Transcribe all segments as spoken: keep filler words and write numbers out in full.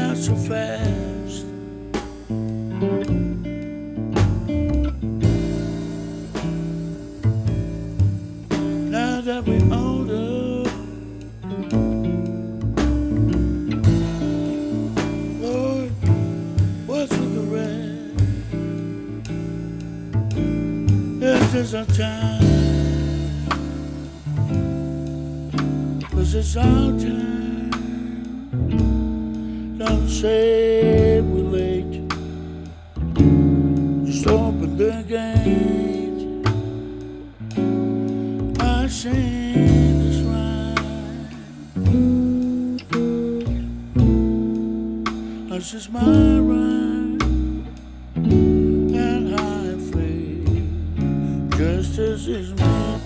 out so fast. Now that we're older, Lord, what's with the rest? It's just our time, 'cause it's our time. Don't say we're late, just open the gate. I sing this rhyme, this is my rhyme, and I feel justice is meant.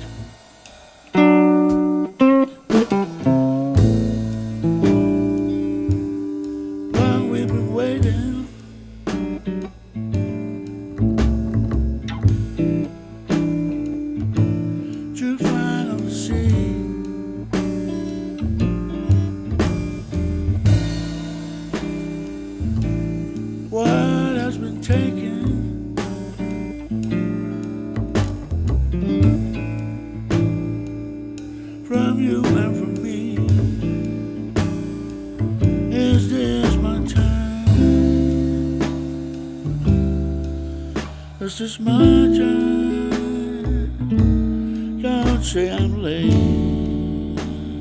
Long we've been waiting, to finally see what has been taken from you and from me. Is this my time? Is this my time? Don't say I'm late.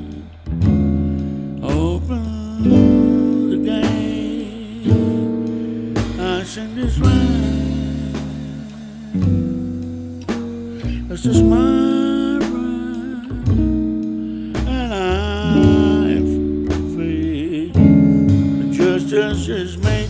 Open the gate. I sing this rhyme. This is my rhyme, and I'm free. Justice is made.